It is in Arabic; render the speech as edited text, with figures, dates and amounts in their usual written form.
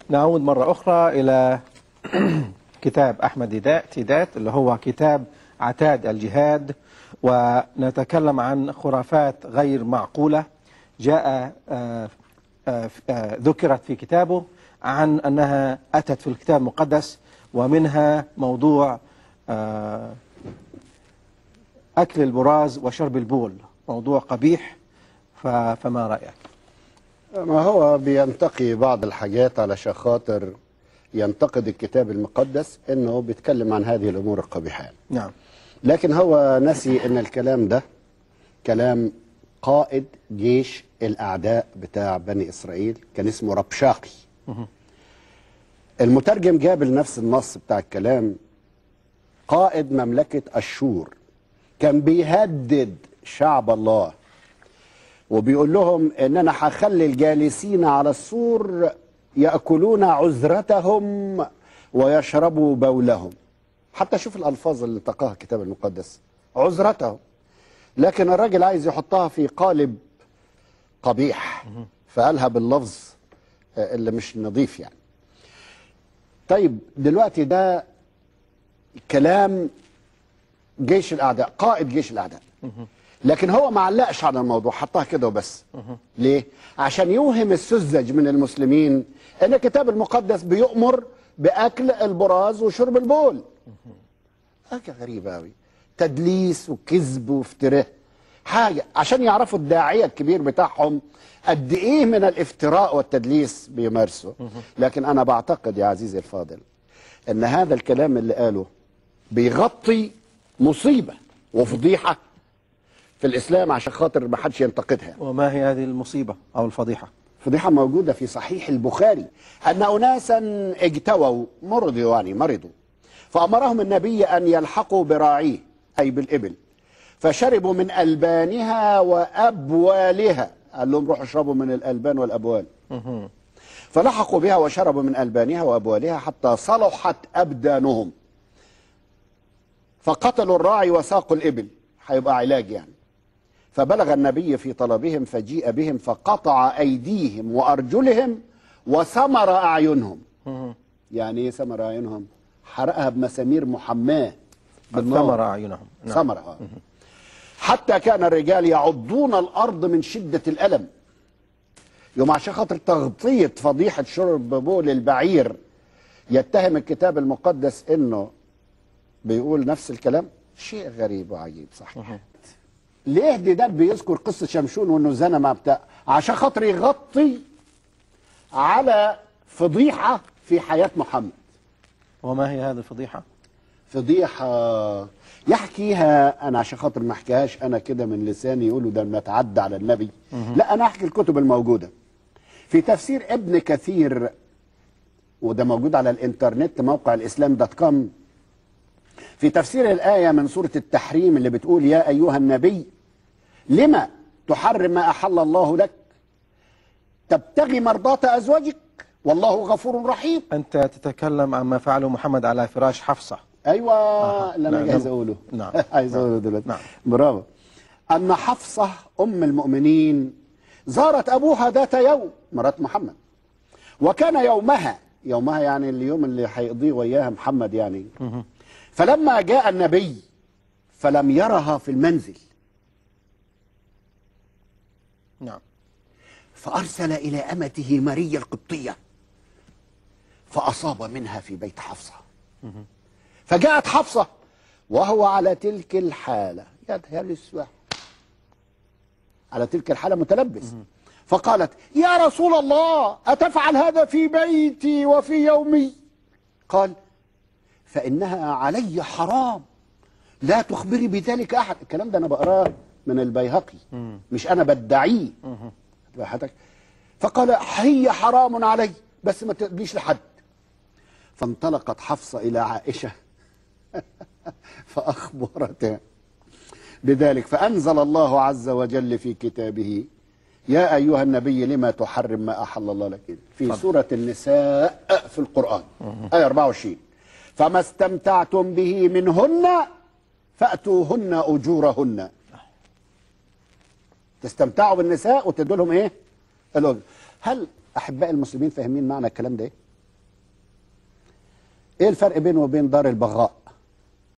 نعود مرة أخرى إلى كتاب أحمد ديدات اللي هو كتاب عتاد الجهاد، ونتكلم عن خرافات غير معقولة جاء ذكرت في كتابه عن أنها أتت في الكتاب المقدس، ومنها موضوع أكل البراز وشرب البول، موضوع قبيح. فما رأيك؟ ما هو بينتقي بعض الحاجات علشان خاطر ينتقد الكتاب المقدس انه بيتكلم عن هذه الامور القبيحه. نعم. لكن هو نسي ان الكلام ده كلام قائد جيش الاعداء بتاع بني اسرائيل، كان اسمه ربشاقي. المترجم جاب لنفس النص بتاع الكلام قائد مملكه اشور، كان بيهدد شعب الله وبيقول لهم ان انا هخلي الجالسين على السور ياكلون عذرتهم ويشربوا بولهم. حتى شوف الالفاظ اللي انتقاها الكتاب المقدس، عذرتهم، لكن الراجل عايز يحطها في قالب قبيح فقالها باللفظ اللي مش نظيف يعني. طيب دلوقتي ده كلام جيش الاعداء، قائد جيش الاعداء، لكن هو ما علقش على الموضوع، حطها كده وبس. ليه؟ عشان يوهم السذج من المسلمين ان الكتاب المقدس بيؤمر باكل البراز وشرب البول. حاجه غريبه قوي، تدليس وكذب وافتراء، حاجه عشان يعرفوا الداعيه الكبير بتاعهم قد ايه من الافتراء والتدليس بيمارسوا. لكن انا بعتقد يا عزيزي الفاضل ان هذا الكلام اللي قاله بيغطي مصيبه وفضيحه في الإسلام عشان خاطر ما حدش ينتقدها. وما هي هذه المصيبة أو الفضيحة؟ فضيحة موجودة في صحيح البخاري أن أناسا اجتووا، مرضوا، فأمرهم النبي أن يلحقوا براعيه أي بالإبل، فشربوا من ألبانها وأبوالها، قال لهم روحوا اشربوا من الألبان والأبوال. فلحقوا بها وشربوا من ألبانها وأبوالها حتى صلحت أبدانهم، فقتلوا الراعي وساقوا الإبل، هيبقى علاج يعني. فبلغ النبي في طلبهم فجيء بهم فقطع أيديهم وأرجلهم وسمر أعينهم. يعني إيه سمر أعينهم؟ حرقها بمسامير محماة بالنار. سمر أعينهم. نعم. سمر. حتى كان الرجال يعضون الأرض من شدة الألم. يوم عشان خاطر تغطية فضيحة شرب بول البعير يتهم الكتاب المقدس إنه بيقول نفس الكلام. شيء غريب وعجيب صحيح. ليه ديدات بيذكر قصة شمشون وانه زنى مع بتاع؟ عشان خاطر يغطي على فضيحة في حياة محمد. وما هي هذه الفضيحة؟ فضيحة يحكيها أنا عشان خاطر ما احكيهاش أنا كده من لساني يقولوا ده ما تعدى على النبي. لا، أنا أحكي الكتب الموجودة في تفسير ابن كثير، وده موجود على الإنترنت موقع الإسلام.com، في تفسير الآية من سورة التحريم اللي بتقول يا أيها النبي لما تحرم ما أحل الله لك تبتغي مرضات أزواجك والله غفور رحيم. أنت تتكلم عن ما فعله محمد على فراش حفصة. أيوة. اللي أنا جايز أقوله. نعم. عايز أقوله دلوقتي. نعم. برافو. أن حفصة أم المؤمنين زارت أبوها ذات يوم، مرات محمد، وكان يومها يعني اليوم اللي هيقضيه وياها محمد يعني. فلما جاء النبي فلم يرها في المنزل. نعم. فأرسل إلى أمته ماريا القبطية فأصاب منها في بيت حفصة. فجاءت حفصة وهو على تلك الحالة، يدها الاسود على تلك الحالة متلبس. فقالت يا رسول الله أتفعل هذا في بيتي وفي يومي؟ قال فإنها علي حرام لا تخبري بذلك أحد. الكلام ده أنا بقراه من البيهقي مش أنا بدعيه. فقال هي حرام علي بس ما تقوليش لحد. فانطلقت حفصة إلى عائشة فأخبرتها بذلك، فأنزل الله عز وجل في كتابه يا أيها النبي لما تحرم ما أحل الله لك، في سورة النساء في القرآن آية 24. فما استمتعتم به منهن فأتوهن أجورهن. تستمتعوا بالنساء وتدوا لهم إيه؟ الأجر. هل أحباء المسلمين فاهمين معنى الكلام ده إيه؟ ايه الفرق بينه وبين دار البغاء؟